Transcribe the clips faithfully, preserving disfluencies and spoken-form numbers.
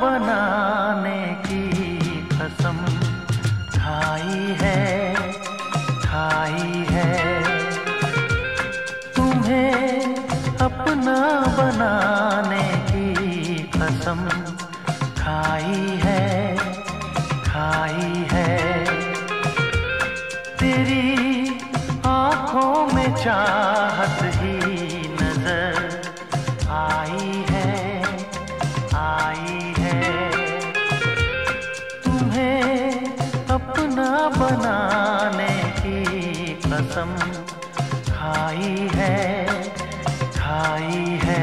बनाने की कसम खाई है, खाई है। तुम्हें अपना बनाने की कसम खाई है, खाई है। तेरी आँखों में चाहत ही नजर आई है, आई है। तुम्हें अपना बनाने की कसम खाई है, खाई है।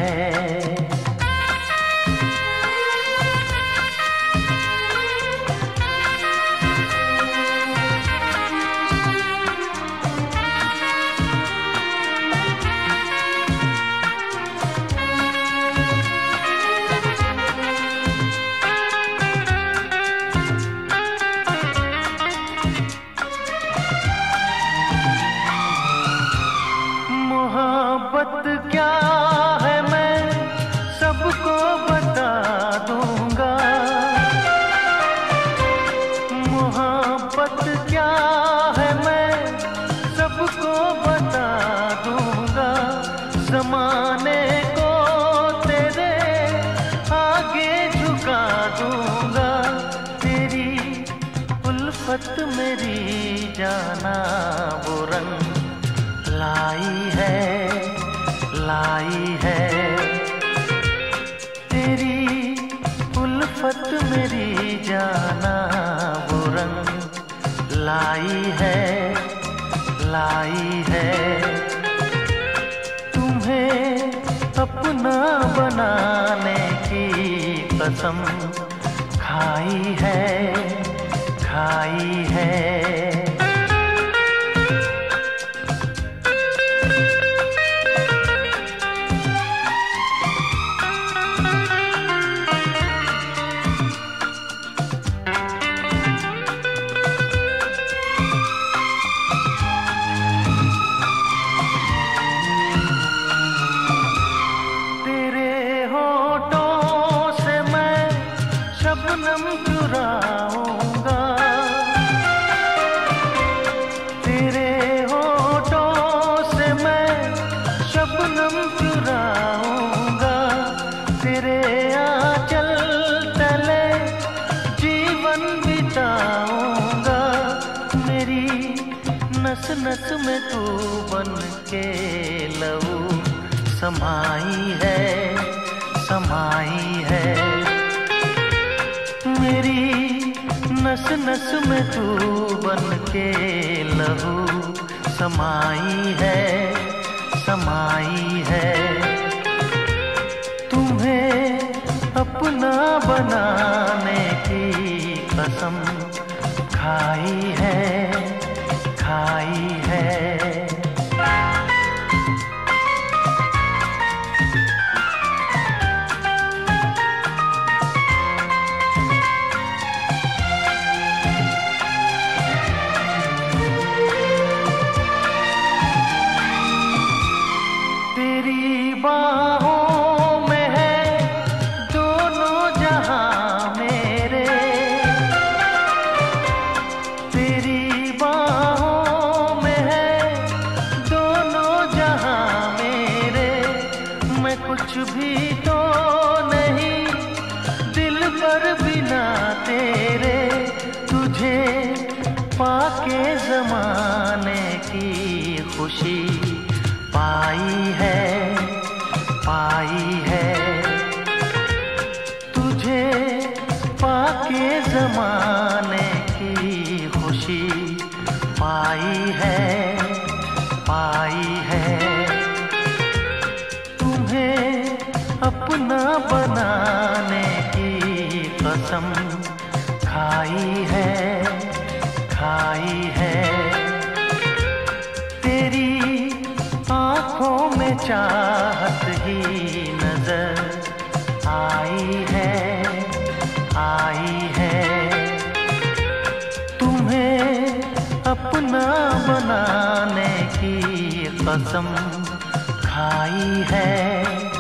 मोहब्बत क्या है मैं सबको बता दूंगा। मोहब्बत क्या है मैं सबको बता दूंगा। ज़माने को तेरे आगे झुका दूंगा। तेरी उल्फत मेरी जाना वो रंग लाई है, लाई है। तेरी उल्फत मेरी जाना वो रंग लाई है, लाई है। तुम्हें अपना बनाने की कसम खाई है, खाई है। शबनम चुराऊंगा तेरे होठों से मैं, शबनम चुराऊंगा। तेरे आंचल तले जीवन बिताऊंगा। मेरी नस नस में तू बन के लहू समाई है, समाई है। मेरी नस नस में तू बन के लहू समाई है, समाई है। तुम्हें अपना बनाने की कसम खाई है, खाई है। बाहों में है दोनों जहां मेरे। तेरी बाहों में है दोनों जहां मेरे। मैं कुछ भी तो नहीं दिल पर बिना तेरे। तुझे पाके ज़माने की खुशी पाई है, पाई है। तुझे पाके ज़माने की खुशी पाई है, पाई है। तुम्हें अपना बनाने की कसम खाई है, खाई है। तेरी आँखों में चाहत ही नजर आई है, आई है। तुम्हें अपना बनाने की कसम खाई है।